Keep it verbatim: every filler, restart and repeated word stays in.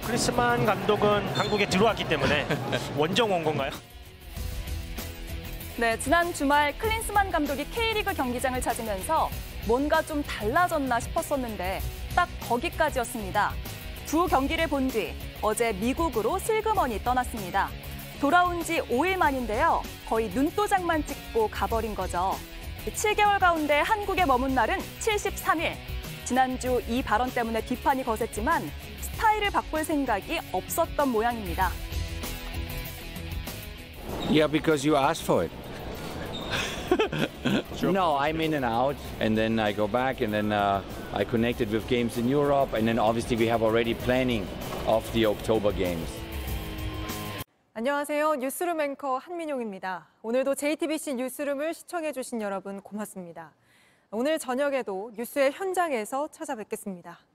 클린스만 감독은 한국에 들어왔기 때문에 원정 온 건가요? 네, 지난 주말 클린스만 감독이 K리그 경기장을 찾으면서 뭔가 좀 달라졌나 싶었었는데 딱 거기까지였습니다. 두 경기를 본 뒤 어제 미국으로 슬그머니 떠났습니다. 돌아온 지 오 일 만인데요. 거의 눈도장만 찍고 가버린 거죠. 칠 개월 가운데 한국에 머문 날은 칠십삼 일. 지난주 이 발언 때문에 비판이 거셌지만 스타일을 바꿀 생각이 없었던 모양입니다. Yeah, because you asked for it. No, I'm in and out, and then I go back, and then uh, I connected with games in Europe, and then obviously we have already planning of the October games. 안녕하세요. 뉴스룸 앵커 한민용입니다. 오늘도 제이티비씨 뉴스룸을 시청해 주신 여러분 고맙습니다. 오늘 저녁에도 뉴스의 현장에서 찾아뵙겠습니다.